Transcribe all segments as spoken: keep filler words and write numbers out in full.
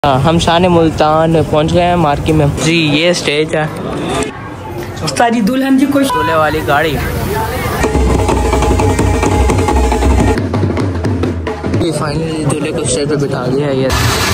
हाँ, हम शान मुल्तान पहुंच गए हैं मार्केट में जी। ये स्टेज है, सारी दुल्हन जी खुश दूल्हे वाली गाड़ी। ये फाइनली दूल्हे को स्टेज पे बिठा दिया है। ये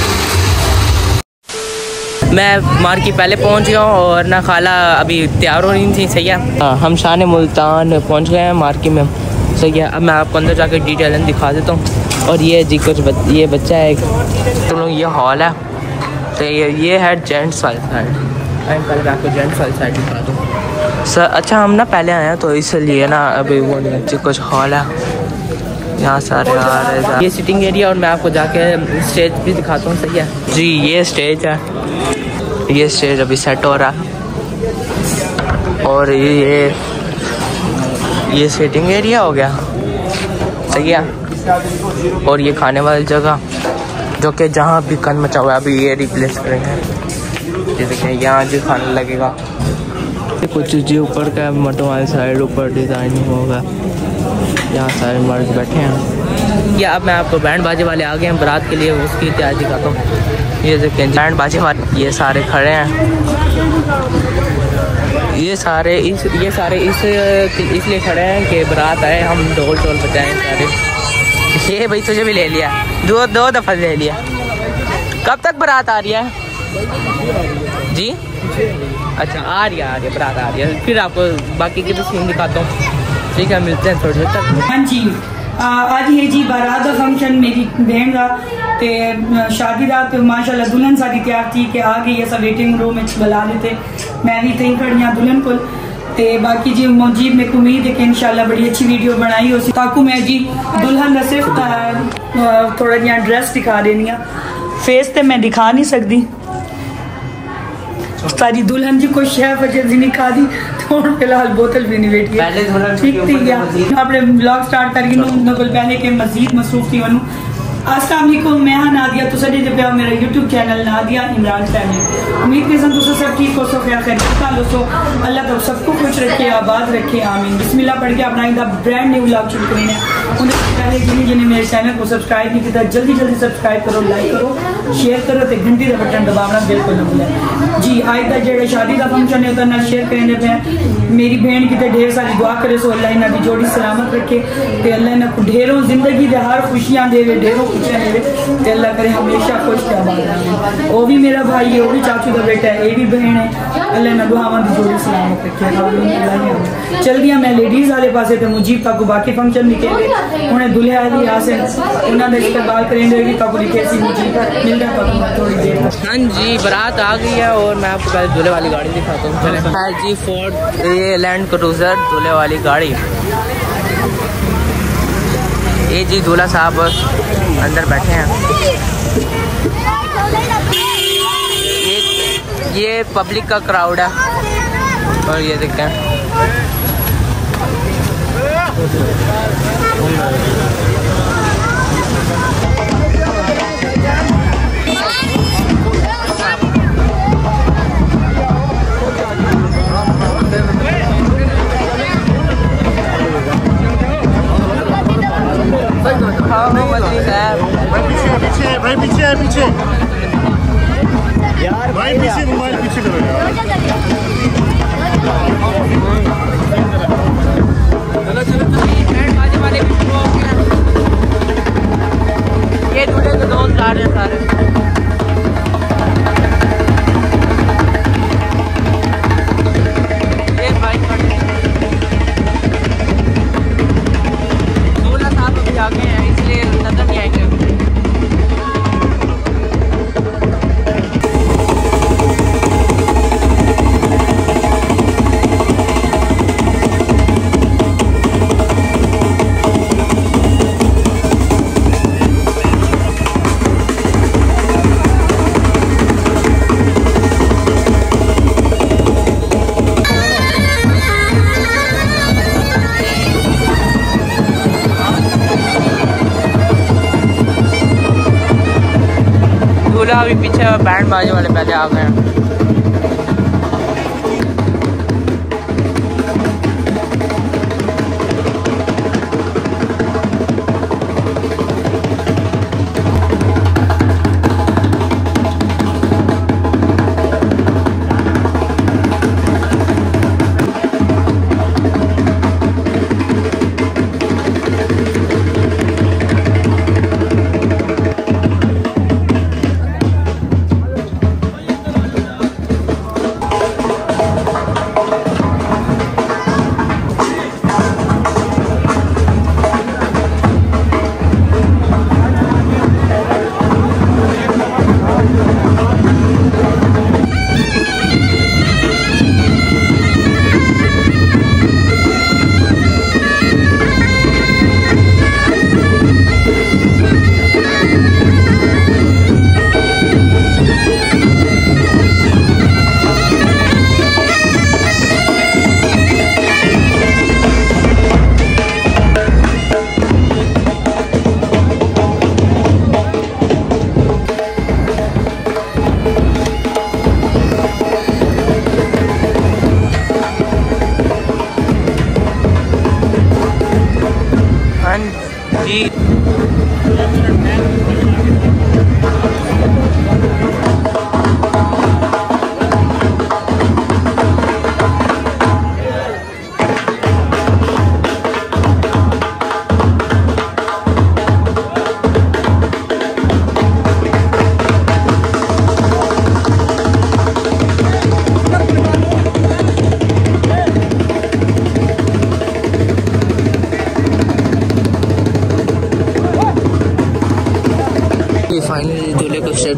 मैं मार्केट पहले पहुंच गया हूँ और ना खाला अभी तैयार हो रही थी। सही है। हाँ, हम शान मुल्तान पहुंच गए हैं मार्केट में। सही है। अब मैं आपको अंदर जाकर डिटेल दिखा देता हूँ। और ये जी कुछ बच, ये बच्चा है एक, तो ये हॉल है। तो ये ये है जेंट्स वाली साइड। मैं पहले आपको जेंट्स वाली साइड दिखा दूँ सर। अच्छा, हम ना पहले आए हैं तो इसलिए ना अभी वो नहीं, कुछ हॉल है यहाँ सारे आ रहे। ये सिटिंग एरिया और मैं आपको जाके स्टेज भी दिखाता हूँ। सही है जी। ये स्टेज है, ये स्टेज अभी सेट हो रहा है। और ये ये सिटिंग एरिया हो गया। सही है। और ये खाने वाली जगह जो कि जहाँ भी कन मचा हुआ है अभी ये रिप्लेस करेंगे। ये देखें यहाँ जो खाना लगेगा। कुछ जी ऊपर का मटों वाली साइड ऊपर डिज़ाइन होगा। यहाँ सारे मर्द बैठे हैं। या अब मैं आपको बैंड बाजे वाले आ गए हैं बारात के लिए, उसकी तैयारी दिखाता हूँ। ये देखें बैंड बाजे वाले ये सारे खड़े हैं। ये सारे इस ये सारे इस इसलिए खड़े हैं कि बारात आए, हम ढोल ढोल बजाएं सारे। ये भाई तुझे भी ले लिया, दो दो दफ़ा ले लिया। कब तक बारात आ रही है जी? अच्छा, आ रही है आ रही है बारात आ रही है। फिर आपको बाकी की भी सीन दिखाता हूँ। ठीक है, मिलते हैं थोड़ी देर तक। हाँ जी, आज है जी बारात का फंक्शन मेरी बहन का ते शादी का। तो माशाल्लाह दुल्हन सारी तैयार थी कि आ गई। ऐसा वेटिंग रूम में बुला लेते, मैं भी थी खड़ी हाँ दुल्हन को। ते बाकी जी मौजीब मेरे को उम्मीद है कि इंशाल्लाह बड़ी अच्छी वीडियो बनाई हो। ताकू मैं जी दुल्हन का सिर्फ थोड़ा जिहा ड्रेस दिखा देनी है, फेस तो मैं दिखा नहीं सकती। सारी दुल्हन जी को शेफ जी नहीं खा दी तो फिलहाल बोतल भी नहीं बैठी है। ठीक थी अपने ब्लॉग स्टार्ट करके पहले के मजीद मसरूफ थी वनू। अस्सलाम वालेकुम, मैं हाँ नादिया, तो सजे पे मेरा YouTube channel Nadia Imran family. उम्मीद करता हूँ सब ठीक हो, सो खैर खैर सो अल्लाह तो सबको खुश रखे, आबाद रखे, आमीन। बिस्मिल्लाह पढ़ के अपना एक ब्रांड न्यू व्लॉग शुरू करें। उन्हें पहले जिन्हें जिन्हें मेरे चैनल को सब्सक्राइब नहीं किया जल्दी जल्दी सब्सक्राइब करो, लाइक करो, शेयर करो, तो घंटी का बटन दबाना बिल्कुल न भूलें जी। आज का जो शादी का फंक्शन है उतना शेयर करने पे मेरी बहन की तो ढेर सारी दुआ करे, सो अल्लाह इन्हें भी जोड़ी सलामत रखे, तो अल्लाह इन्हें ढेरों जिंदगी के हर खुशियाँ दे, ढेरों खुशियाँ दे, तो अल्लाह करे हमेशा खुश आबाद रहे। वो भी मेरा भाई है, वो भी चाचू का बेटा है, ये भी बहन है, अल्लाह इन्हें दुआवां दी जोड़ी सलामत रखे। चल दिया मैं लेडीज वाले पास, तो मुजीब तक बाकी फंक्शन निकले उन्हें दुल्हे आदि आसे उन्होंने इस्तेमाल करेंगे कि कब कैसी मुजीब मिलता है थोड़ी देर। हाँ जी, बारात आ गई है और मैं आपको पहले दूल्हे वाली गाड़ी दिखाता हूँ। चले हाँ जी, फोर्ड ये लैंड क्रूजर दूल्हे वाली गाड़ी। ये जी दूल्हा साहब अंदर बैठे हैं। ये ये पब्लिक का क्राउड है और ये देखते हैं भाई पीछे है पीछे यार, भाई पीछे मोबाइल पीछे करो यार। चलो चलो बाजे वाले भी शुरू हो गया। ये दूल्हे के दोस्त आ रहे हैं सारे। ये भाई दूल्हा साहब अभी आ गए हैं इसलिए नजर नहीं आएंगे। अभी पीछे बैंड बाजे वाले पहले आ गए हैं।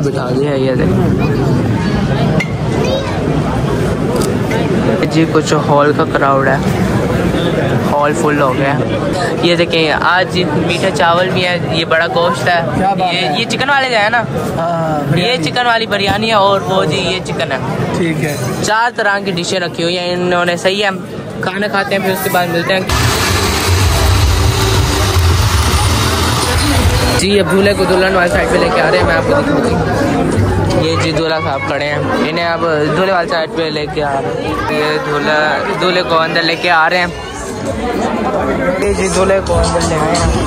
बिठा दिया ये जी। कुछ हॉल का क्राउड है, हॉल फुल हो गया। ये देखें आज मीठा चावल भी है, ये बड़ा गोश्त है, ये ये चिकन वाले जो है ना, ये चिकन वाली बिरयानी है और वो जी ये चिकन है। ठीक है, चार तरह की डिशें रखी हुई हैं इन्होंने। सही है, खाना खाते हैं फिर उसके बाद मिलते हैं जी। अब दूल्हे को दुल्हन वाली साइड पे लेके आ रहे हैं, मैं आपको दिखाती हूँ। ये जी दूल्हा साहब खड़े हैं, इन्हें अब दूल्हे वाली साइड पे लेके आ रहे हैं। ये दूल्हा दूल्हे को अंदर लेके आ रहे हैं, ये जी दूल्हे को अंदर ले आए हैं।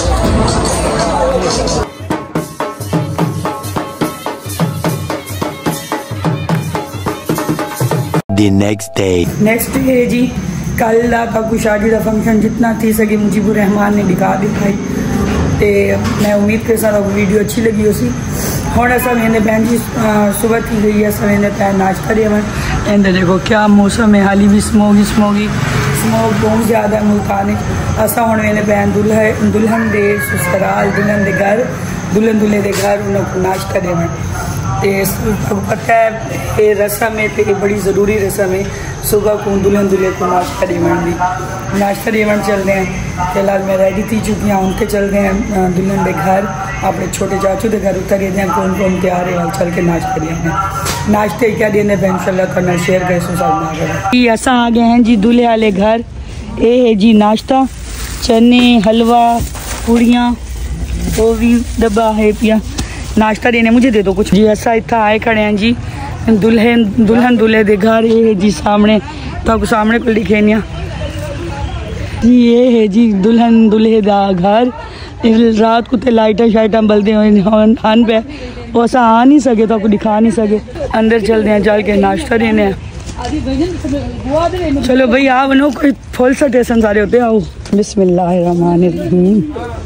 The next day. Next day जी कल का कुछ शादी का फंक्शन जितना थी सके मुजीबुर रहमान ने दिखा दिखाई ते मैं उम्मीद के साथ वीडियो अच्छी लगी उसी हम असा वेंदे बहन जी सुबह थी गई है असा वेंदे पैर नाश्ता दे एंड देखो क्या मौसम है, हाली भी स्मोगी स्मोगी स्मोक बहुत ज़्यादा मुल्तान है। असा हम वेंदे पैन दुल्हे दुल्हन दे ससुराल दुल्हन दे घर दुल्हन दुल्हे दे घर उन्होंने नाश्ता देवन तो पता है ये रस्म है तो ये बड़ी ज़रूरी रस्म है। सुबह को दुल्हन दुल्हे को नाश्ता देवन भी नाश्ता देवन चलते हैं। फिलहाल मैं रेडी थी चुकी हूँ, उनके चल गए हैं दुल्हन के घर, अपने छोटे चाचू के घर उतर दें कौन कौन तैयार है चल के नाश्ता दें। नाश्ते क्या देने पे इंशाल्लाह करना शेयर करें सोसाइटी में। असा आ गए हैं जी दूल्हे वाले घर। ये है जी नाश्ता, चने हलवा पूड़ियाँ वो भी डब्बा है पिया नाश्ता देने मुझे दे दो कुछ जी। ऐसा इतना आए खड़े हैं जी दुल्हन दुल्हन दूल्हे दे घर। ये है जी सामने तो सामने को लिखे नहीं जी, ये है जी दुल्हन दूल्हे दा घर। रात को लाइटा शाइटा बलते हन पे वो असा आ नहीं सके तो आपको दिखा नहीं सके। अंदर चलते हैं, चल के नाश्ता देने हैं। चलो भाई आ बनो कोई फुल सा टेशन सारे होते आओ। बिस्मिल्लाहिर्रहमानिर्रहीम।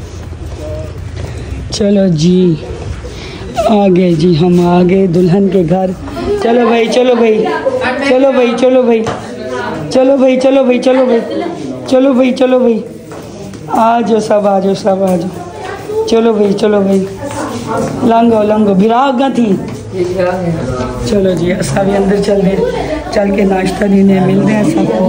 चलो जी आ गए जी, हम आ गए दुल्हन के घर। चलो भाई चलो भाई चलो भाई चलो भाई चलो भाई चलो भाई चलो भाई चलो भाई चलो भाई आ जाओ सब आ जाओ सब आ जाओ। चलो भाई चलो भाई लंघो लंघो बिरागा थी। चलो जी असा भी अंदर चल दे चल के नाश्ता देने मिलते हैं सबको।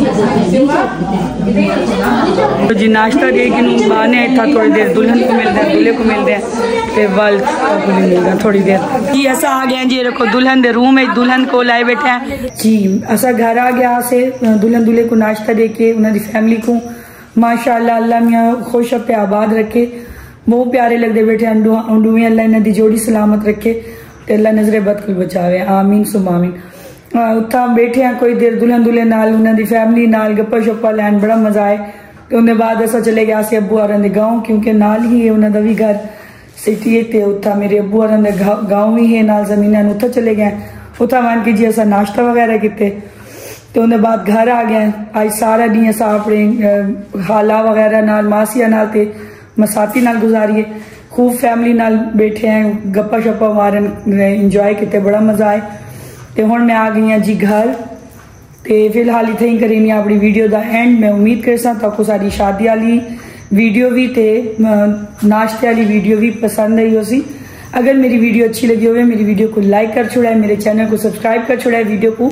तो जी नाश्ता दे के बहाने था थोड़ी देर दुल्हन को मिलते हैं दूल्हे को मिलते हैं फिर वाल को नहीं मिलता थोड़ी देर जी। ऐसा आ गया जी देखो दुल्हन दे रूम है, दुल्हन को लाए बैठे हैं जी। असा घर आ गया से दुल्हन दूल्हे को नाश्ता दे के उन्होंने फैमिली को माशाअल्लाह अल्लाह मियाँ खुश पे आबाद रखे। बहुत प्यारे लगते बैठे अंडूएं अल्लाह इन्हों की जोड़ी सलामत रखे तो अल्लाह नजरे बद को बचावे आमीन सुम आमीन। उत्था बैठे हैं कोई देर दुल्हन दुल्हे नाल उन्होंने फैमिली नाल गप्पा शप्पा लैन बड़ा मजा आए। तो उन्हें बाद असा चले गया से अबू आर गाँव क्योंकि नाल ही है उन्होंने भी घर सिटी है। उत्था मेरे अबू आर गाँव भी है नाल जमीन उत्था चले गए। उत्था मान के जी असा नाश्ता वगैरह किते तो उन्हें बाद घर आ गए। आज सारा दिन असा अपने खाला वगैरह नाल मासिया नाल ते मसाती नाल गुजारिए खूब फैमिली नाल बैठे हैं गप्पा शप्पा मारन इंजॉय किते बड़ा मजा आए। तो हुण मैं आ गई हाँ जी घर तो फिलहाल इतना ही करेंगे अपनी वीडियो का एंड। मैं उम्मीद कर आपको सारी शादी वाली वीडियो भी ते नाश्ते वाली वीडियो भी पसंद आई हो सी। अगर मेरी वीडियो अच्छी लगी हो मेरी वीडियो को लाइक कर छोड़ा है, मेरे चैनल को सब्सक्राइब कर छोड़ा है, वीडियो को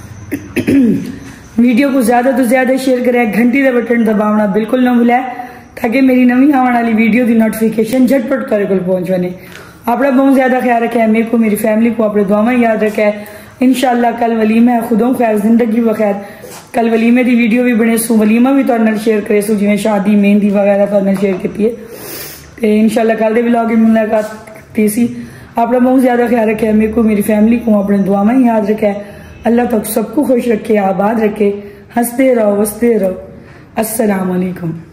वीडियो को ज्यादा तो ज्यादा शेयर करें, घंटी का बटन दबावना बिल्कुल ना भूलें ताकि मेरी नवी आने वाली वीडियो की नोटिफिकेशन झटपट करे को पहुंच बने। अपना बहुत ज्यादा ख्याल रखे, मेरे को मेरी फैमिली को अपने दुआएं याद रखे। इंशाल्लाह कल वलीमा है, खुदों खैर जिंदगी बखैर। कल वलीमे की वीडियो भी बने सू, वलीमा भी तुहाडे शेयर करे सू जिवें शादी मेहंदी वगैरह तुहाडे शेयर की है। इंशाल्लाह कल के व्लॉग में मुलाकात की सी। अपना बहुत ज्यादा ख्याल रखे, मेरे को मेरी फैमिली को अपने दुआएं याद रखे। अल्लाह तक सबको खुश रखे, आबाद रखे, हंसते रहो वसते रहो। अस्सलाम वालेकुम।